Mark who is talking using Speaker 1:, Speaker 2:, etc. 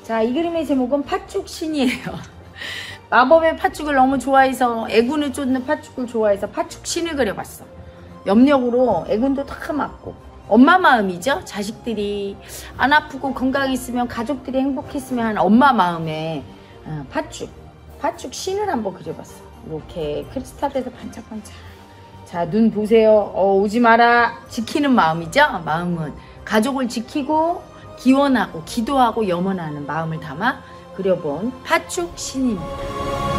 Speaker 1: 자, 이 그림의 제목은 팥죽신이에요. 마법의 팥죽을 너무 좋아해서, 애군을 쫓는 팥죽을 좋아해서 팥죽신을 그려봤어. 염력으로 애군도 다 맞고, 엄마 마음이죠. 자식들이 안 아프고 건강했으면, 가족들이 행복했으면 하는 엄마 마음에 팥죽 신을 한번 그려봤어. 이렇게 크리스탈에서 반짝반짝. 자, 눈 보세요. 오지 마라. 지키는 마음이죠. 마음은 가족을 지키고 기원하고 기도하고 염원하는 마음을 담아 그려본 팥죽 신입니다.